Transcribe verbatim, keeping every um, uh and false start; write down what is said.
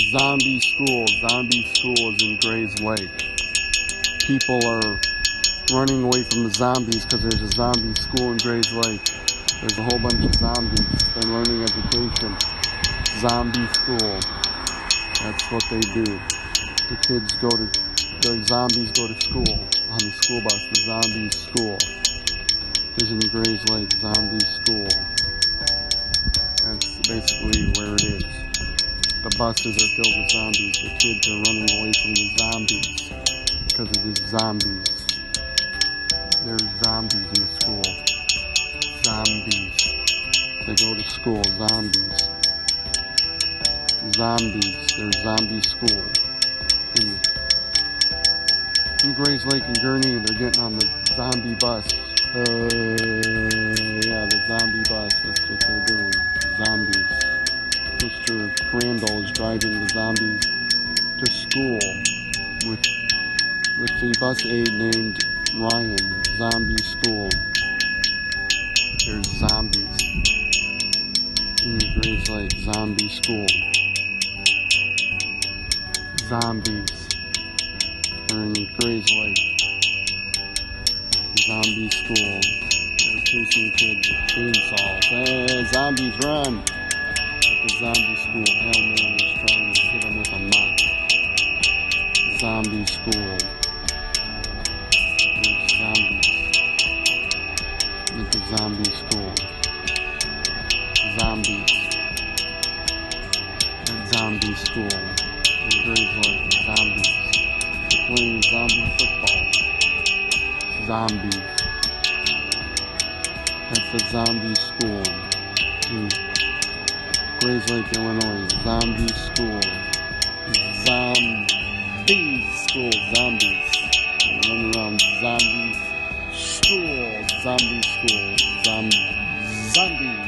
Zombie school. Zombie school is in Grays Lake. People are running away from the zombies because there's a zombie school in Grays Lake. There's a whole bunch of zombies. They're learning education. Zombie school. That's what they do. The kids go to, the zombies go to school on the school bus. The zombie school is in Grays Lake. Zombie school. That's basically where it is. The buses are filled with zombies. The kids are running away from the zombies because of these zombies. There's zombies in the school. Zombies. They go to school. Zombies. Zombies. There's zombie school. In, in Grays Lake and Gurnee, they're getting on the zombie bus. Uh, yeah, the zombie bus. That's what they're doing. Zombies. Mister Crandall is driving the zombies to school with with the bus aide named Ryan. Zombie school. There's zombies in Grays Lake. Zombie school. Zombies are in Grays Lake. Zombie school. They're chasing kids with chainsaws. Hey, zombies run! The zombie school. Hell man is trying to hit them with a mop. Zombie school. There's zombies at the zombie school. Zombies at zombie school. In Grays Lake. Zombies. They're playing zombie football. Zombies. That's the zombie school. In Grays Lake, Illinois. Zombie school. Zombie school. Zombies. They're running around zombie school. Zombie school. Zom zombies.